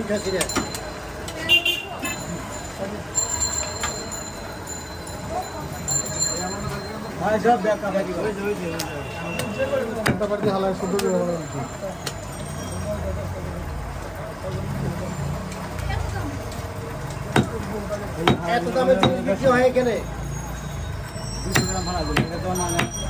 খাচ্ছি রে ভাই সব দেখা ভাই একটা পার্টি হালায় শুধু এত দামে জিনিস বিক্রি হয় এখানে 200 গ্রাম ভাড়া দিলে এটা তো না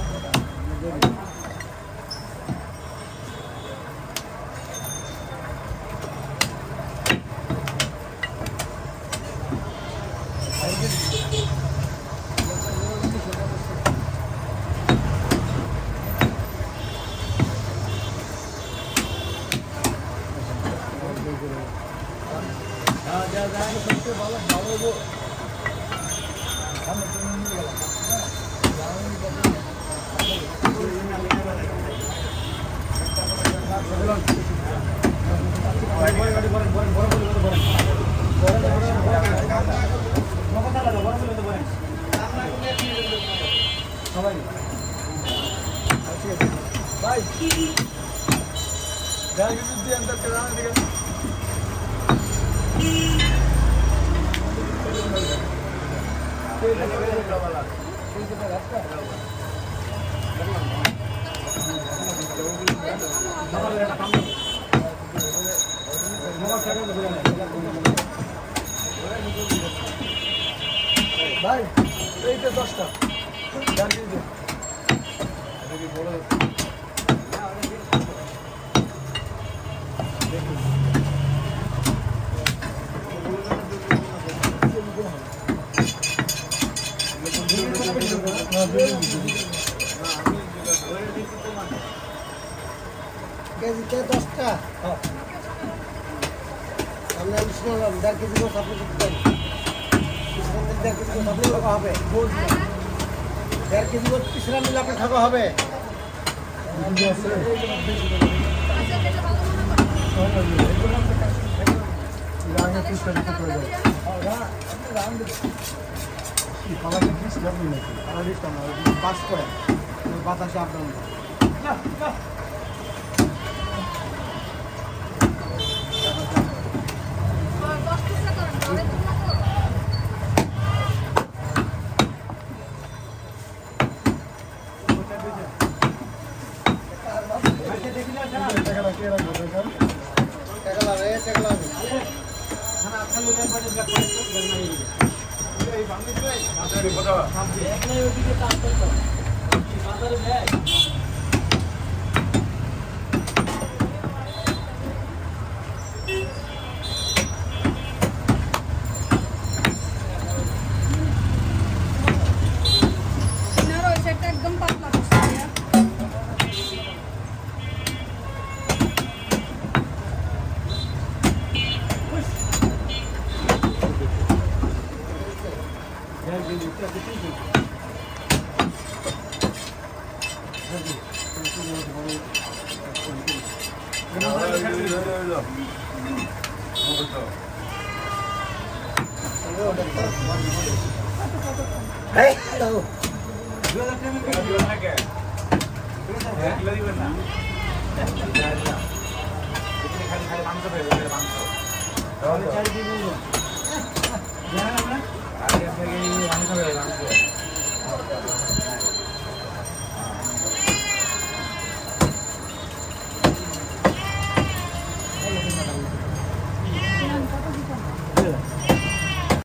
ভাই এইটা 10টা জানিয়ে দিন এটা কি বড় কেজিতে 10টা আমরা শুনলাম 1.5 কেজি করে সাপ্লাই করতে পারি 1.5 কেজি করে সাপ্লাই করা হবে 1.5 কেজি করে পিছরা মিলে আপনার খাওয়া হবে বাতাসে আপনার